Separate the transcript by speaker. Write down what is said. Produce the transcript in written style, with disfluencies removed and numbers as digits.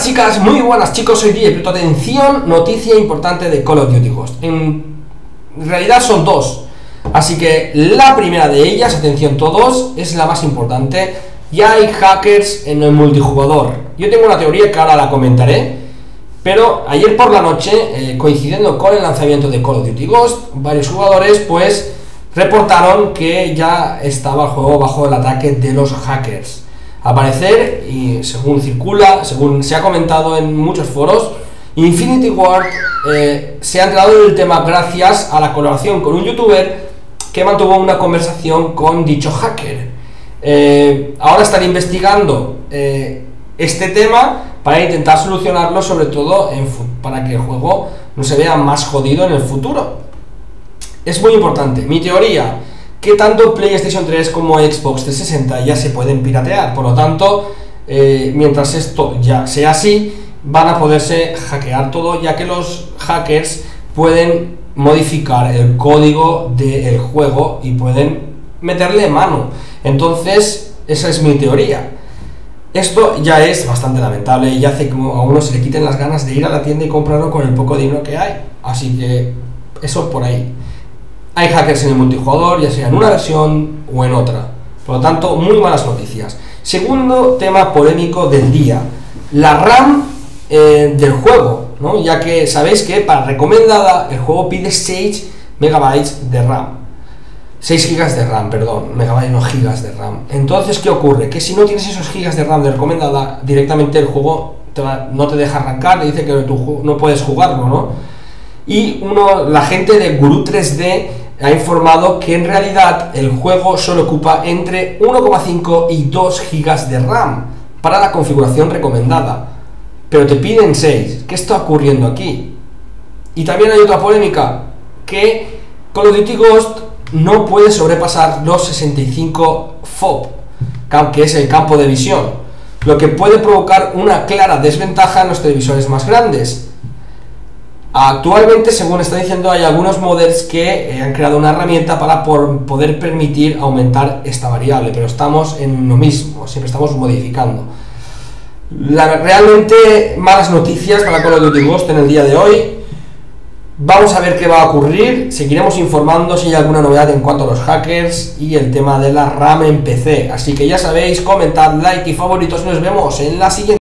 Speaker 1: buenas chicas, muy buenas chicos, soy DJ Pluto. Atención, noticia importante de Call of Duty Ghost. En realidad son dos, así que la primera de ellas, atención todos, es la más importante. Ya hay hackers en el multijugador. Yo tengo una teoría que ahora la comentaré, pero ayer por la noche, coincidiendo con el lanzamiento de Call of Duty Ghost, varios jugadores pues reportaron que ya estaba el juego bajo el ataque de los hackers. Al parecer, y según se ha comentado en muchos foros, Infinity Ward se ha enterado del tema gracias a la colaboración con un youtuber que mantuvo una conversación con dicho hacker. Ahora están investigando este tema para intentar solucionarlo, sobre todo para que el juego no se vea más jodido en el futuro. Es muy importante. Mi teoría, que tanto PlayStation 3 como Xbox 360 ya se pueden piratear, por lo tanto, mientras esto ya sea así, van a poderse hackear todo, ya que los hackers pueden modificar el código del juego y pueden meterle mano. Entonces, esa es mi teoría. Esto ya es bastante lamentable y hace que a uno se le quiten las ganas de ir a la tienda y comprarlo con el poco dinero que hay. Así que, eso por ahí. Hay hackers en el multijugador, ya sea en una versión o en otra. Por lo tanto, muy malas noticias. Segundo tema polémico del día: la RAM del juego, ¿no? Ya que sabéis que para recomendada el juego pide 6 megabytes de RAM. 6 gigas de RAM, perdón, megabytes no gigas de RAM. Entonces, ¿qué ocurre? Que si no tienes esos gigas de RAM de recomendada, directamente el juego no te deja arrancar, te dice que no puedes jugarlo, ¿no? Y la gente de Guru 3D ha informado que en realidad el juego solo ocupa entre 1,5 y 2 gigas de RAM para la configuración recomendada, pero te piden 6. ¿Qué está ocurriendo aquí? Y también hay otra polémica, que Call of Duty Ghost no puede sobrepasar los 65 FOV, que es el campo de visión, lo que puede provocar una clara desventaja en los televisores más grandes. Actualmente, según está diciendo, hay algunos modders que han creado una herramienta para poder permitir aumentar esta variable, pero estamos en lo mismo, siempre estamos modificando. Realmente malas noticias para Call of Duty Ghost en el día de hoy. Vamos a ver qué va a ocurrir, seguiremos informando si hay alguna novedad en cuanto a los hackers y el tema de la RAM en PC. Así que ya sabéis, comentad, like y favoritos, nos vemos en la siguiente.